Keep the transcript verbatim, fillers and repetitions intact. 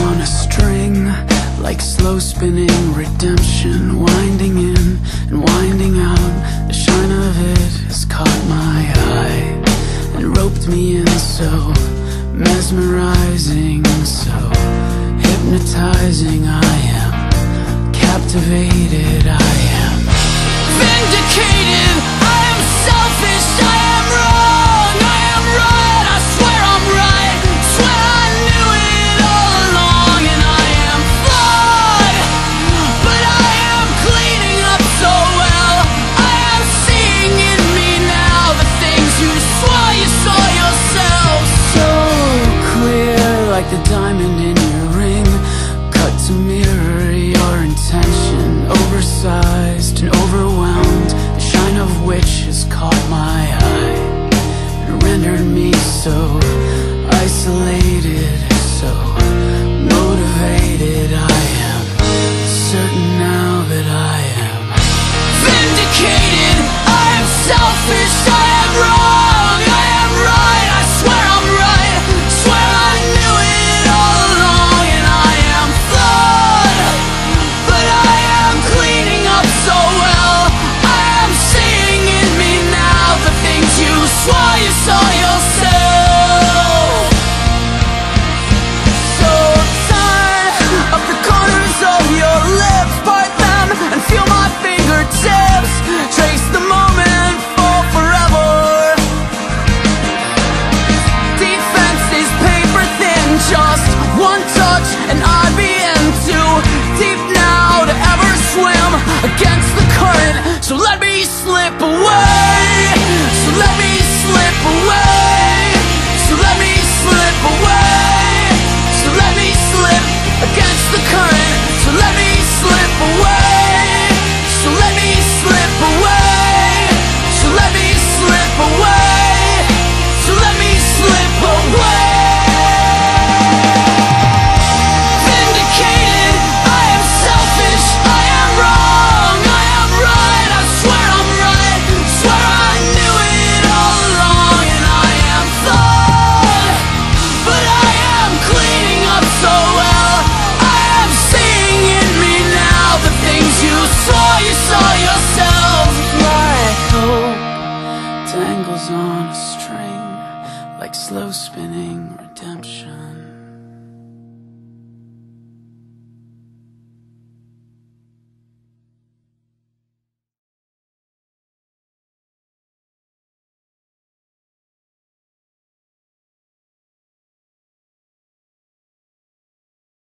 on a string, like slow spinning redemption, winding in and winding out. The shine of it has caught my eye and roped me in, so mesmerizing, so hypnotizing. I am captivated, I am vindicated. I am selfish, I am wrong, I am right, I swear I'm right, swear I knew it all along. And I am flawed, but I am cleaning up so well. I am seeing in me now the things you swore you saw yourself. So clear, like the diamond in your ring, cut to mirror your intention, oversized and overwhelmed, the shine of which has caught my eye and rendered me so isolated, so motivated. I am certain now that I am vindicated. I am selfish, I am wrong, I am right, I swear I'm right, swear I knew it all along. And I am flawed, but I am cleaning up so well. I am seeing in me now the things you swore you saw yourself. So turn up the corners of your lips, part them and feel my fingertips, trace the moment for forever. Defense is paper thin, just one touch and I'd be in too deep now to ever swim against the current. So let me slip away, so let me slip away, so let me slip away, so let me slip against the current. So let me slip away, so let me slip away, so let me slip away, so let me slip away. Vindicated, I am selfish, I am wrong, I am right, I swear I'm right, swear I knew it all along. And I am flawed, but I am cleaning up so well. I am seeing in me now the things you swore you saw yourself. Like hope tangles on a string, like slow spinning redemption.